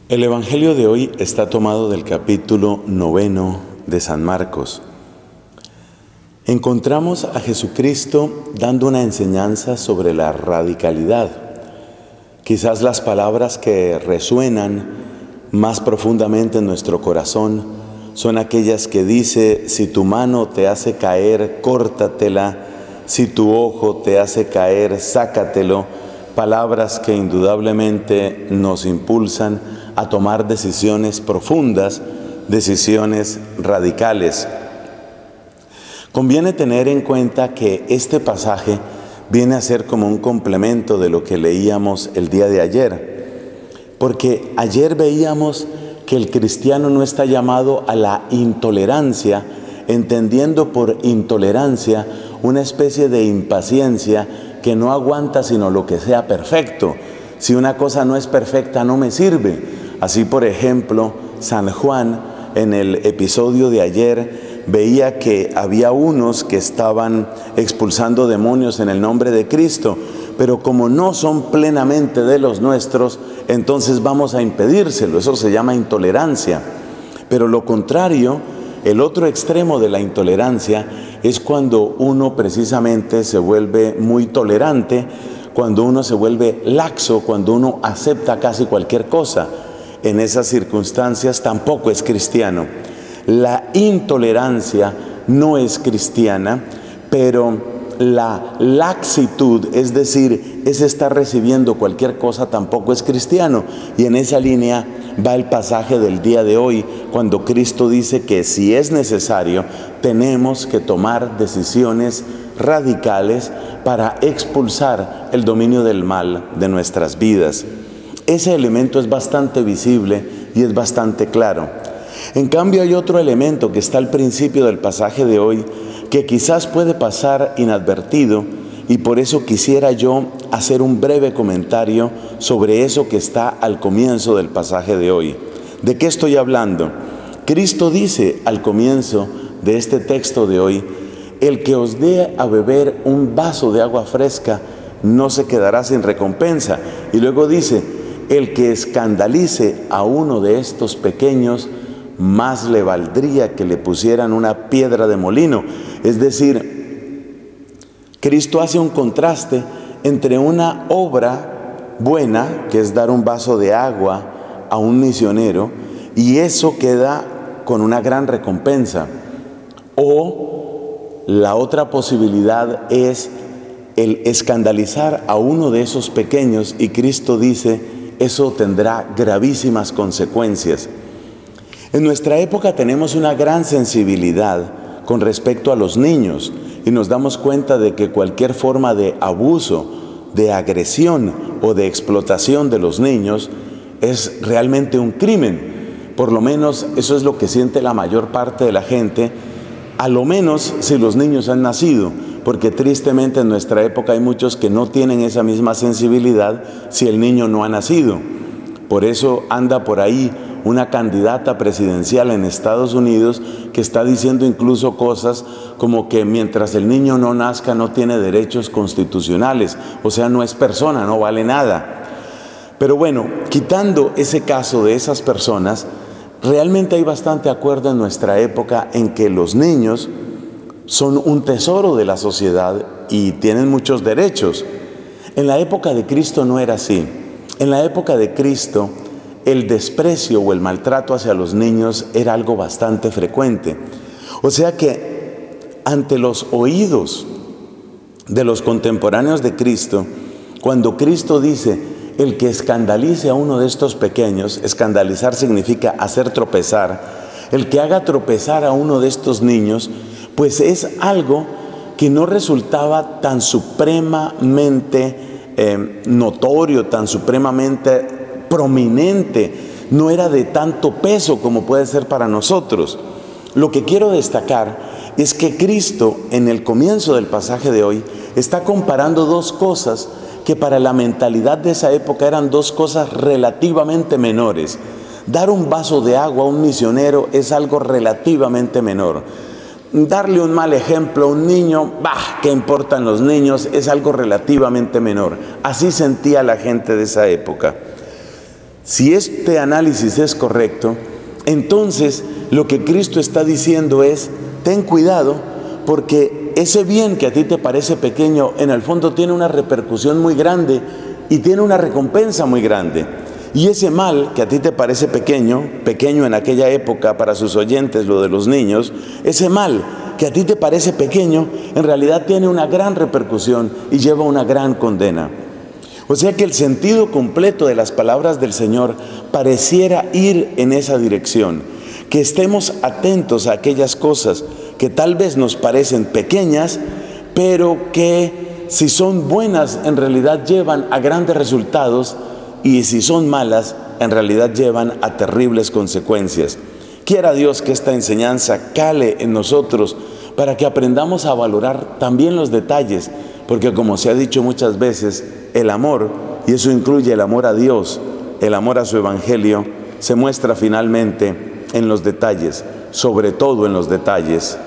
El Evangelio de hoy está tomado del capítulo 9 de San Marcos. Encontramos a Jesucristo dando una enseñanza sobre la radicalidad. Quizás las palabras que resuenan más profundamente en nuestro corazón son aquellas que dice: si tu mano te hace caer, córtatela; si tu ojo te hace caer, sácatelo. Palabras que indudablemente nos impulsan a tomar decisiones profundas, decisiones radicales. Conviene tener en cuenta que este pasaje viene a ser como un complemento de lo que leíamos el día de ayer, porque ayer veíamos que el cristiano no está llamado a la intolerancia, entendiendo por intolerancia una especie de impaciencia que no aguanta sino lo que sea perfecto. Si una cosa no es perfecta, no me sirve. Así, por ejemplo, San Juan, en el episodio de ayer, veía que había unos que estaban expulsando demonios en el nombre de Cristo, pero como no son plenamente de los nuestros, entonces vamos a impedírselo. Eso se llama intolerancia. Pero lo contrario, el otro extremo de la intolerancia, es cuando uno precisamente se vuelve muy tolerante, cuando uno se vuelve laxo, cuando uno acepta casi cualquier cosa. En esas circunstancias tampoco es cristiano. La intolerancia no es cristiana, pero la laxitud, es decir, es estar recibiendo cualquier cosa, tampoco es cristiano. Y en esa línea va el pasaje del día de hoy, cuando Cristo dice que si es necesario, tenemos que tomar decisiones radicales para expulsar el dominio del mal de nuestras vidas. Ese elemento es bastante visible y es bastante claro. En cambio, hay otro elemento que está al principio del pasaje de hoy, que quizás puede pasar inadvertido, y por eso quisiera yo hacer un breve comentario sobre eso que está al comienzo del pasaje de hoy. ¿De qué estoy hablando? Cristo dice al comienzo de este texto de hoy: el que os dé a beber un vaso de agua fresca no se quedará sin recompensa. Y luego dice: el que escandalice a uno de estos pequeños, más le valdría que le pusieran una piedra de molino. Es decir, Cristo hace un contraste entre una obra buena, que es dar un vaso de agua a un misionero, y eso queda con una gran recompensa. O la otra posibilidad es el escandalizar a uno de esos pequeños, y Cristo dice: eso tendrá gravísimas consecuencias. En nuestra época tenemos una gran sensibilidad con respecto a los niños, y nos damos cuenta de que cualquier forma de abuso, de agresión o de explotación de los niños es realmente un crimen. Por lo menos eso es lo que siente la mayor parte de la gente, a lo menos si los niños han nacido, porque tristemente en nuestra época hay muchos que no tienen esa misma sensibilidad si el niño no ha nacido. Por eso anda por ahí una candidata presidencial en Estados Unidos que está diciendo incluso cosas como que mientras el niño no nazca no tiene derechos constitucionales, o sea, no es persona, no vale nada. Pero bueno, quitando ese caso de esas personas, realmente hay bastante acuerdo en nuestra época en que los niños son un tesoro de la sociedad y tienen muchos derechos. En la época de Cristo no era así. En la época de Cristo, el desprecio o el maltrato hacia los niños era algo bastante frecuente. O sea que ante los oídos de los contemporáneos de Cristo, cuando Cristo dice: el que escandalice a uno de estos pequeños, escandalizar significa hacer tropezar, el que haga tropezar a uno de estos niños, pues es algo que no resultaba tan supremamente notorio, tan supremamente prominente, no era de tanto peso como puede ser para nosotros. Lo que quiero destacar es que Cristo, en el comienzo del pasaje de hoy, está comparando dos cosas que para la mentalidad de esa época eran dos cosas relativamente menores. Dar un vaso de agua a un misionero es algo relativamente menor. Darle un mal ejemplo a un niño, ¿qué importan los niños? Es algo relativamente menor. Así sentía la gente de esa época. Si este análisis es correcto, entonces lo que Cristo está diciendo es, ten cuidado, porque ese bien que a ti te parece pequeño, en el fondo tiene una repercusión muy grande y tiene una recompensa muy grande. Y ese mal que a ti te parece pequeño en aquella época para sus oyentes, lo de los niños, ese mal que a ti te parece pequeño, en realidad tiene una gran repercusión y lleva una gran condena. O sea que el sentido completo de las palabras del Señor pareciera ir en esa dirección, que estemos atentos a aquellas cosas que tal vez nos parecen pequeñas, pero que si son buenas en realidad llevan a grandes resultados, y si son malas en realidad llevan a terribles consecuencias. Quiera Dios que esta enseñanza cale en nosotros para que aprendamos a valorar también los detalles, porque como se ha dicho muchas veces, el amor, y eso incluye el amor a Dios, el amor a su evangelio, se muestra finalmente en los detalles, sobre todo en los detalles.